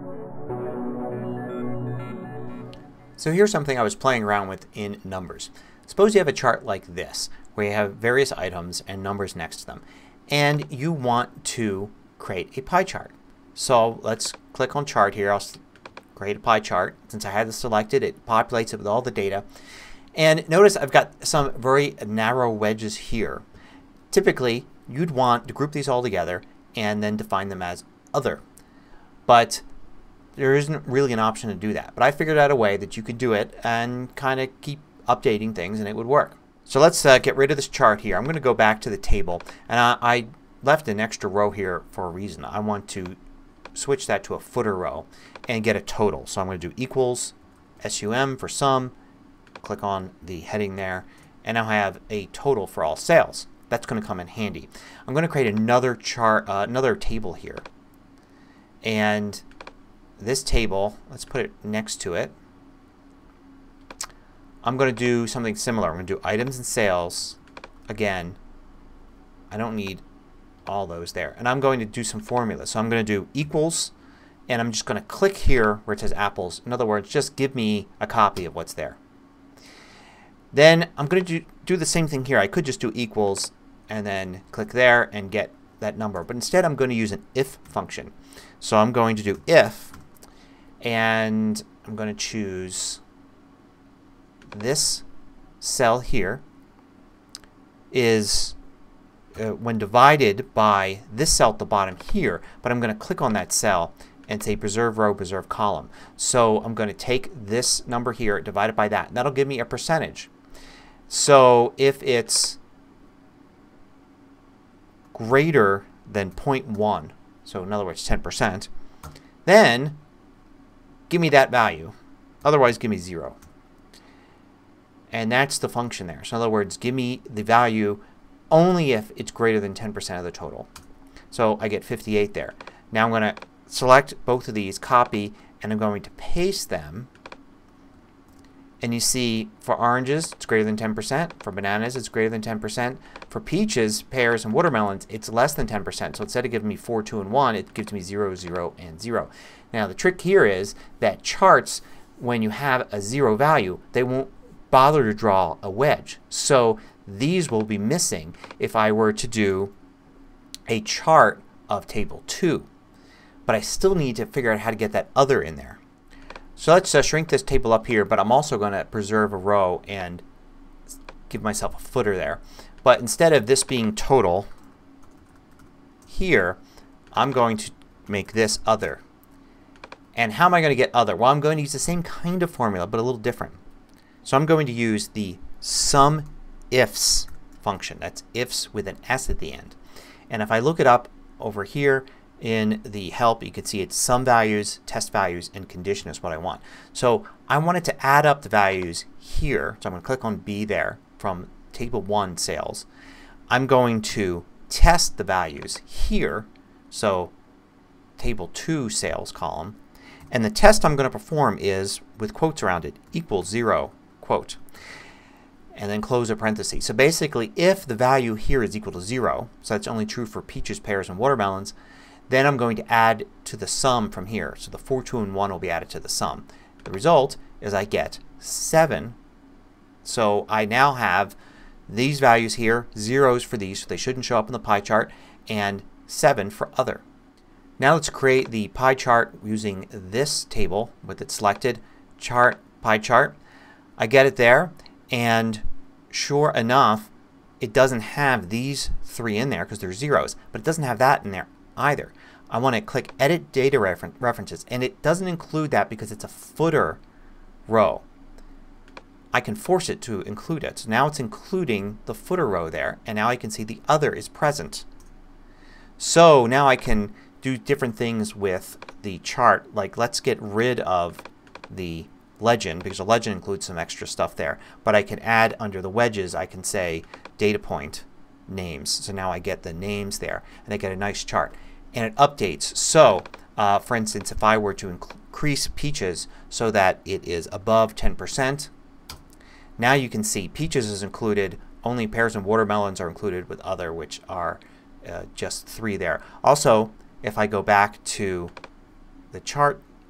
So here's something I was playing around with in Numbers. Suppose you have a chart like this where you have various items and numbers next to them, and you want to create a pie chart. So let's click on Chart here. I'll create a pie chart. Since I had this selected, it populates it with all the data. And notice I've got some very narrow wedges here. Typically you'd want to group these all together and then define them as Other. But there isn't really an option to do that. But I figured out a way that you could do it and kind of keep updating things and it would work. So let's get rid of this chart here. I'm going to go back to the table, and I left an extra row here for a reason. I want to switch that to a footer row and get a total. So I'm going to do equals SUM for sum. Click on the heading there, and now I have a total for all sales. That's going to come in handy. I'm going to create another chart, another table here, and this table, let's put it next to it. I'm going to do something similar. I'm going to do items and sales. Again, I don't need all those there. And I'm going to do some formulas. So I'm going to do equals, and I'm just going to click here where it says apples. In other words, just give me a copy of what's there. Then I'm going to do the same thing here. I could just do equals and then click there and get that number. But instead I'm going to use an if function. So I'm going to do if, and I'm going to choose this cell here is when divided by this cell at the bottom here, but I'm going to click on that cell and say preserve row, preserve column. So I'm going to take this number here, divide it by that, and that'll give me a percentage. So if it's greater than 0.1, so in other words 10%, then give me that value. Otherwise give me 0. And that's the function there. So in other words, give me the value only if it's greater than 10% of the total. So I get 58 there. Now I'm going to select both of these, copy, and I'm going to paste them. And you see for oranges it's greater than 10%. For bananas it's greater than 10%. For peaches, pears, and watermelons it's less than 10%. So instead of giving me 4, 2, and 1 it gives me 0, 0, and 0. Now the trick here is that charts, when you have a 0 value, they won't bother to draw a wedge. So these will be missing if I were to do a chart of table 2. But I still need to figure out how to get that other in there. So let's shrink this table up here, but I'm also going to preserve a row and give myself a footer there. But instead of this being total here, I'm going to make this other. And how am I going to get other? Well, I'm going to use the same kind of formula but a little different. So I'm going to use the SUMIFS function. That's ifs with an S at the end. And if I look it up over here in the help, you can see it's sum values, test values, and condition is what I want. So I wanted to add up the values here. So I'm going to click on B there from table 1 sales. I'm going to test the values here. So table 2 sales column. And the test I'm going to perform is with quotes around it, equals 0, quote. And then close a parenthesis. So basically if the value here is equal to 0, so that's only true for peaches, pears, and watermelons, then I'm going to add to the sum from here. So the 4, 2, and 1 will be added to the sum. The result is I get 7. So I now have these values here, zeros for these, so they shouldn't show up in the pie chart, and 7 for other. Now let's create the pie chart using this table with it selected, chart, pie chart. I get it there, and sure enough it doesn't have these 3 in there because they're zeros, but it doesn't have that in there either. I want to click Edit Data References, and it doesn't include that because it's a footer row. I can force it to include it. So now it's including the footer row there, and now I can see the other is present. So now I can do different things with the chart, like let's get rid of the legend because the legend includes some extra stuff there. But I can add under the wedges, I can say data point names. So now I get the names there and I get a nice chart. And it updates. So for instance if I were to increase peaches so that it is above 10%, now you can see peaches is included, only pears and watermelons are included with other, which are just 3 there. Also if I go back to the chart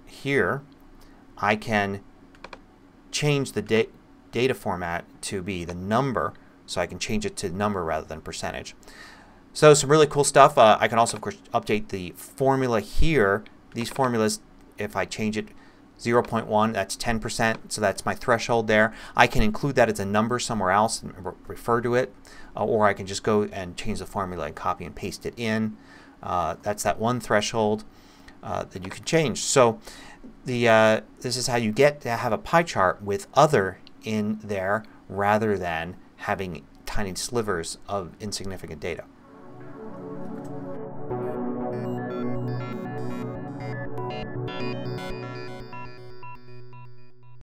here I can change the data format to be the number, so I can change it to number rather than percentage. So some really cool stuff. I can also of course update the formula here. These formulas, if I change it 0.1, that's 10%, so that's my threshold there. I can include that as a number somewhere else and refer to it, or I can just go and change the formula and copy and paste it in. That's that one threshold that you can change. So this is how you get to have a pie chart with other in there rather than having tiny slivers of insignificant data.